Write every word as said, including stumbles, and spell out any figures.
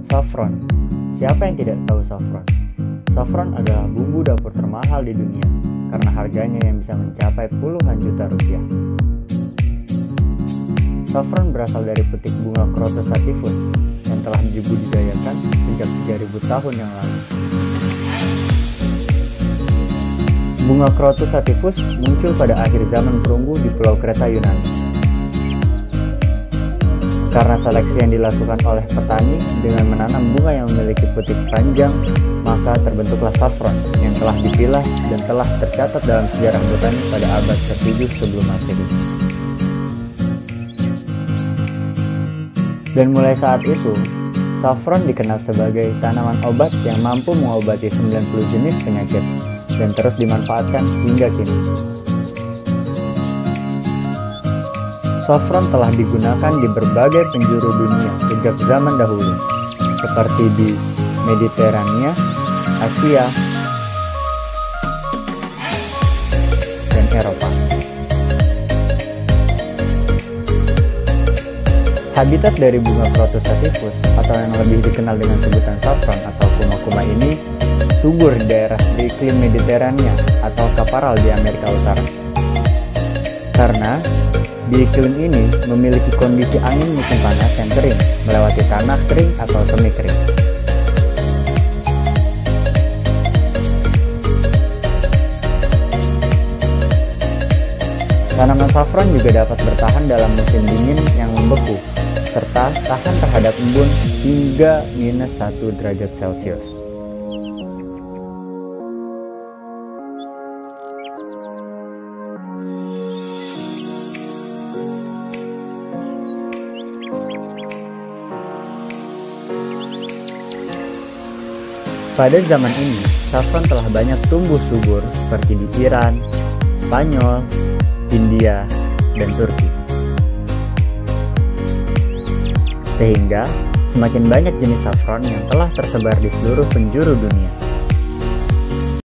Saffron. Siapa yang tidak tahu saffron? Saffron adalah bumbu dapur termahal di dunia karena harganya yang bisa mencapai puluhan juta rupiah. Saffron berasal dari petik bunga Crotus sativus yang telah dibudidayakan sejak tiga ribu tahun yang lalu. Bunga Crotus sativus muncul pada akhir zaman perunggu di Pulau Kreta, Yunani. Karena seleksi yang dilakukan oleh petani dengan menanam bunga yang memiliki petik panjang, maka terbentuklah saffron yang telah dipilah dan telah tercatat dalam sejarah botani pada abad ketujuh sebelum Masehi. Dan mulai saat itu, saffron dikenal sebagai tanaman obat yang mampu mengobati sembilan puluh jenis penyakit dan terus dimanfaatkan hingga kini. Saffron telah digunakan di berbagai penjuru dunia sejak zaman dahulu, seperti di Mediterania, Asia, dan Eropa. Habitat dari bunga Crotus sativus atau yang lebih dikenal dengan sebutan saffron atau kuma-kuma ini subur di daerah beriklim Mediterania atau Kaparal di Amerika Utara. Karena di iklim ini memiliki kondisi angin musim panas yang kering melewati tanah kering atau semi kering. Tanaman saffron juga dapat bertahan dalam musim dingin yang membeku, serta tahan terhadap embun hingga minus satu derajat Celcius. Pada zaman ini, saffron telah banyak tumbuh subur seperti di Iran, Spanyol, India, dan Turki. Sehingga semakin banyak jenis saffron yang telah tersebar di seluruh penjuru dunia.